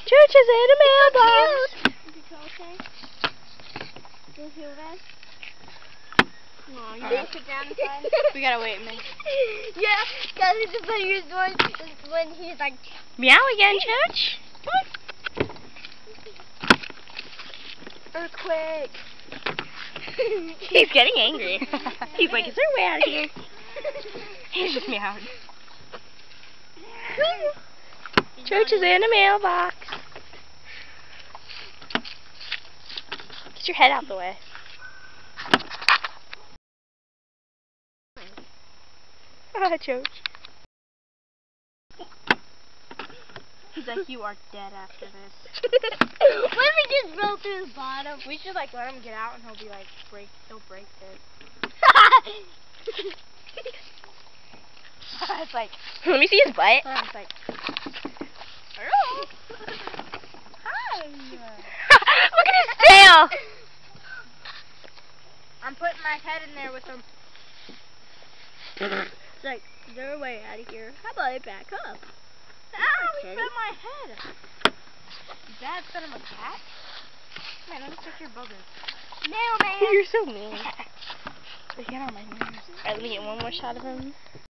Cho Cha's in a mailbox. Is it okay? Does it feel bad? Oh, You gonna sit down and find? We gotta wait a minute. Yeah, because it's the funniest one when he's like, Meow again, Church. earthquake. He's getting angry. He's like, is there a way out of here? He's just meowing. Church is in a mailbox. Get your head out the way. Ah, Church. He's like, you are dead after this. What if we just roll through the bottom? We should like let him get out and he'll be like, he'll break this. It's like, let me see his butt. It's like, hello. Hi. Look at his tail. I'm putting my head in there with him. It's like, is there a way out of here? How about it back up? Ah, he Teddy? bit my head. Dad fed him a cat? Man, let me check your boogers. Mailman. You're so mean. Get on my nerves. Alright, let me get one more shot of him.